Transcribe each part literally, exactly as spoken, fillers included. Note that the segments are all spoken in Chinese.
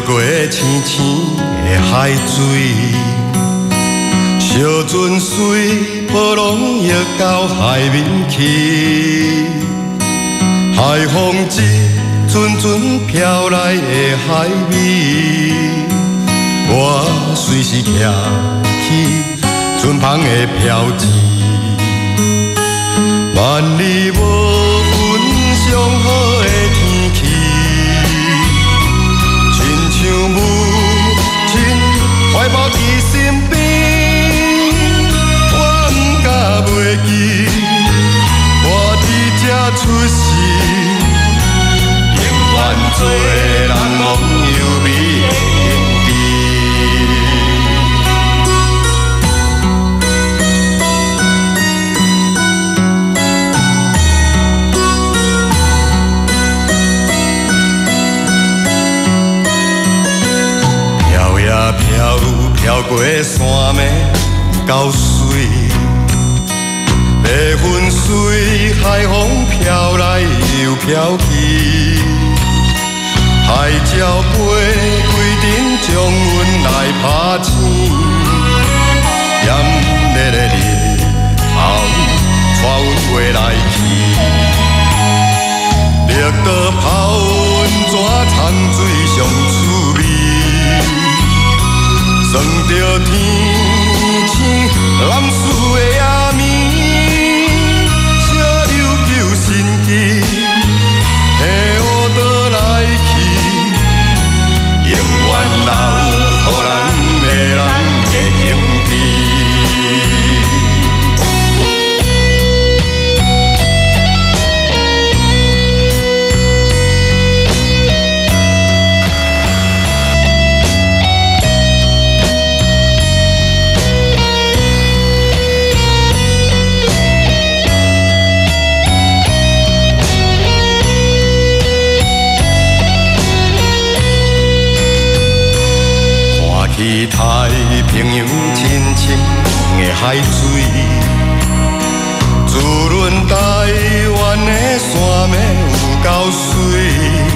过青青的海水，小船随波浪摇到海面去，海风一阵阵飘来的海味，我随时徛起船旁的漂子，万里无云上好的天气，亲像母亲怀抱在身边，我不敢袂记，我伫这出世，永远做人梦优美的影子。飘呀飘，飘过山脉到水，白云随海风飘来又飘去，海鸟飞规阵将阮来拍醒，炎热的日头带阮回来去，绿岛泡温泉掺水上趣味，算着天星蓝树的夜暝，小琉球神奇，下午倒来去，永远留予咱的人的影子。去太平洋亲像的海水，自论台湾的山脉有够水，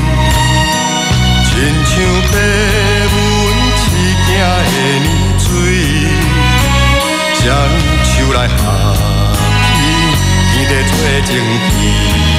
亲像白云刺惊的年水，双手来合起，天地做情意。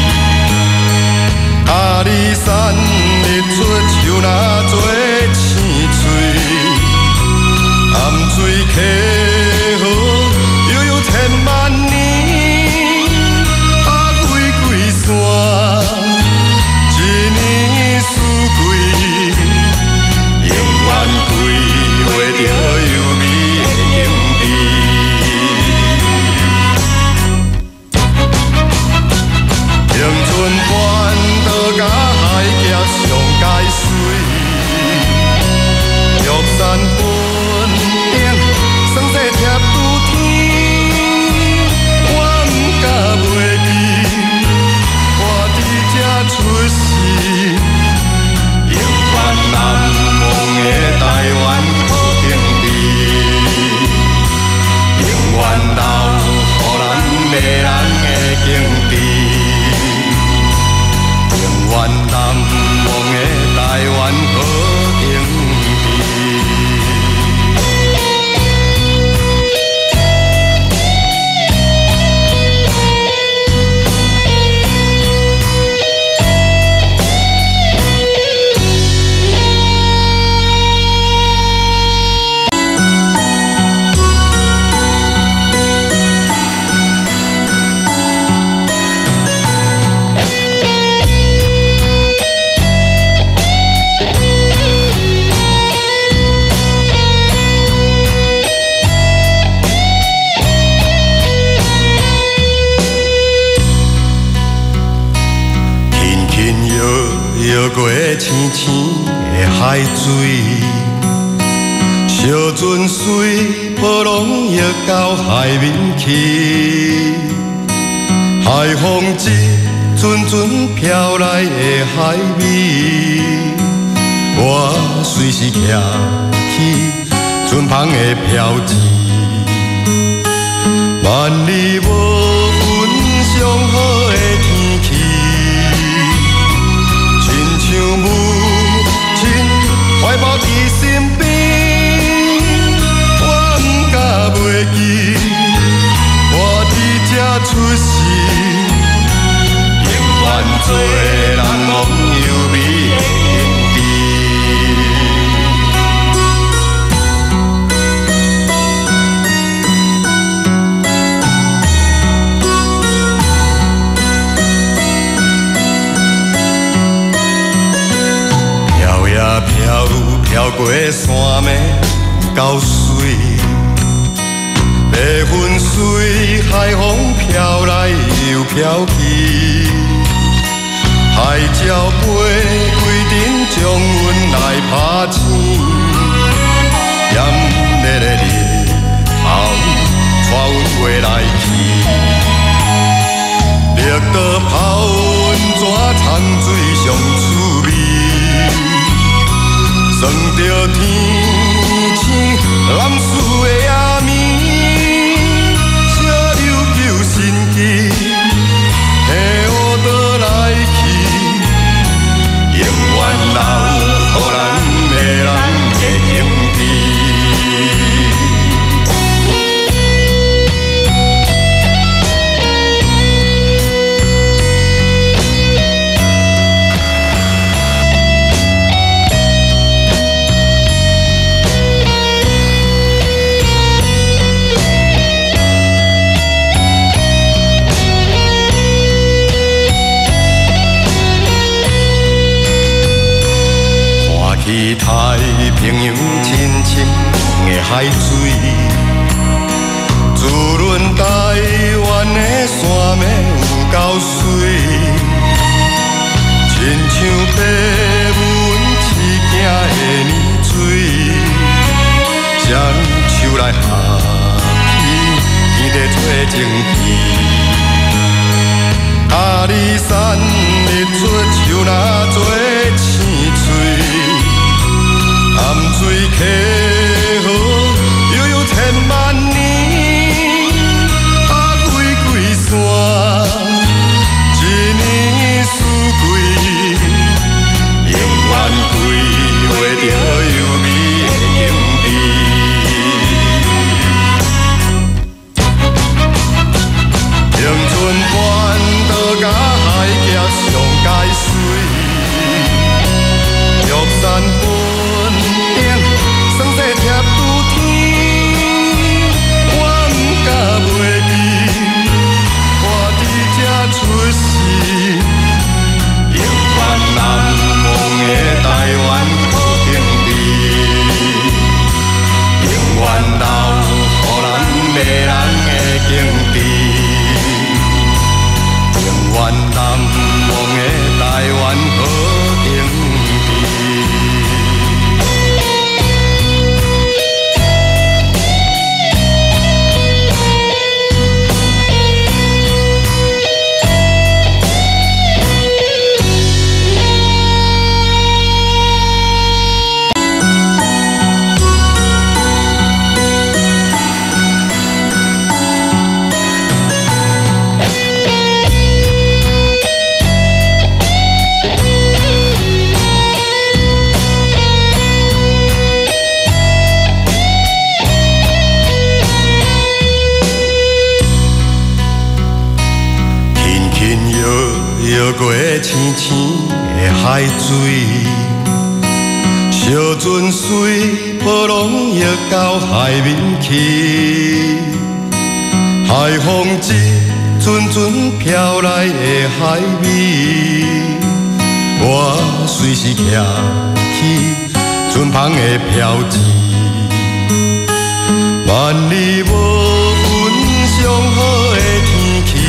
阿里山日出像那做青翠。淡水溪河悠悠千万年，啊规规山，一年四季，永远归回着优美的景致。永春半岛甲海峡上界水，玉山河。霜雪贴拄天，我不敢袂记，我伫这出世，永远难忘的台湾好景味，永远留予咱的人的景致，永远难忘的台湾好景味。摇过青青的海水，小船随波浪摇到海面去，海风一阵阵飘来的海味，我随时徛起船旁的漂子，万里无云上好的天气。像母亲怀抱到水，白云随海风飘来又飘去，海鸟飞规阵将阮来拍醒，炎热的日头带阮回来去，绿岛泡温泉掺水上趣味。算着天星蓝树的暗暝，小琉球神奇，下乌倒来去，永远留予咱的人的兄弟。太平洋亲像的海水，滋润台湾的山脉有够水，亲像白云刺镜的年水，双手来合起，天地做情意。阿里山日出树若做青翠。淡水溪河悠悠千万年，啊规规山，一年四季，永远规划着优美的景致。永春半岛甲海峡上界水，玉山坡。青青的海水，小船随波浪溢到海面去，海风一阵阵飘来的海味，我随时徛起船旁的漂子，万里无云上好的天气。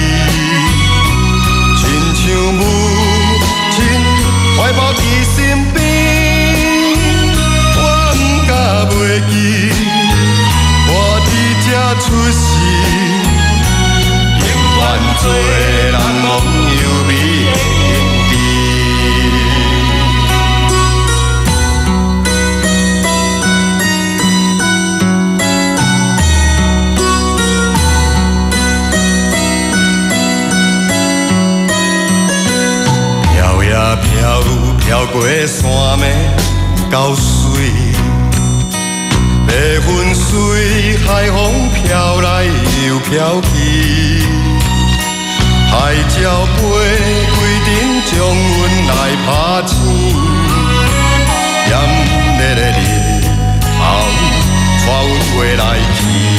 像母亲怀抱在身边，我不敢袂记，我伫这出世，永远做难忘优美的经历。飘飘过山脉到水，白云随海风飘来又飘去，海鸟飞规阵将阮来拍醒，炎热的日头带阮回来去，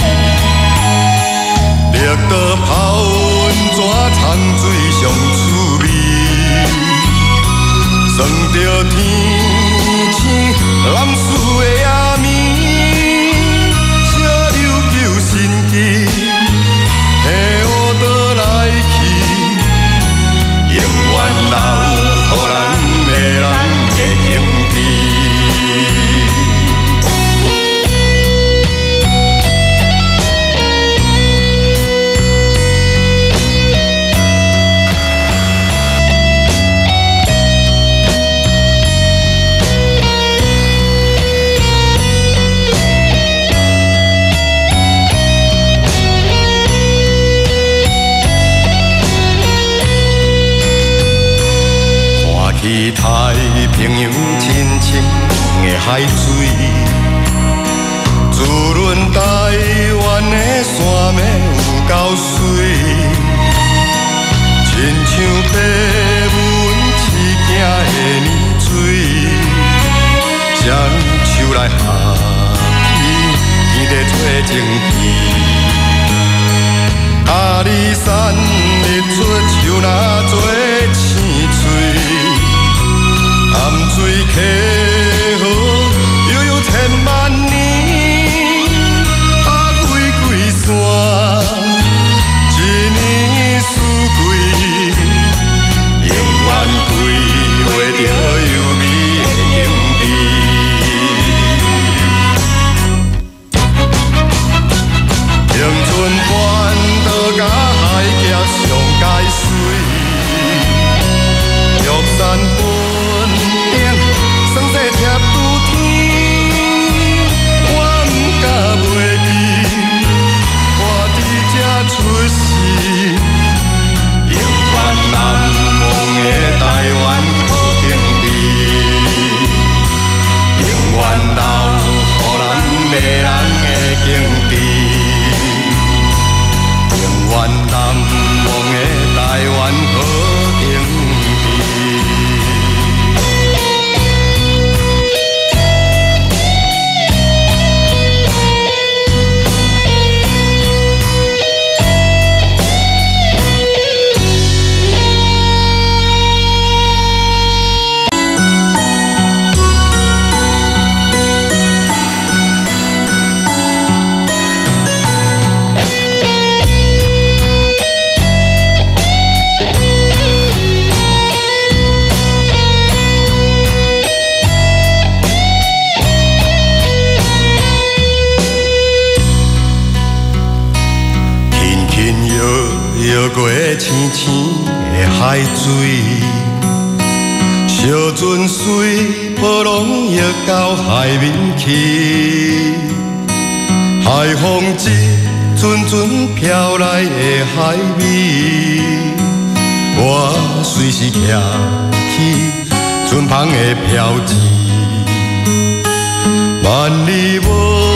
绿岛泡温泉掺水上趣味。算着天星蓝树的暗暝， 海水，自论台湾的山脉有够水，亲像爸阮饲囝的年水，将手来合起，天地做情片。阿里山日出树若做青翠，淡水溪河悠悠千万年，啊规规山，一年四季，永远规划着优美的景致。青春半岛甲海峡上界水，玉山本顶霜雪贴拄天，我毋敢袂记，我伫这出世，永远难忘的台湾好景致，永远留予咱迷人的景致。永远难忘的台湾好景致。摇过青青的海水，小船随波浪摇到海面去，海风一阵阵飘来的海味，我随时徛起船旁的漂子，万里无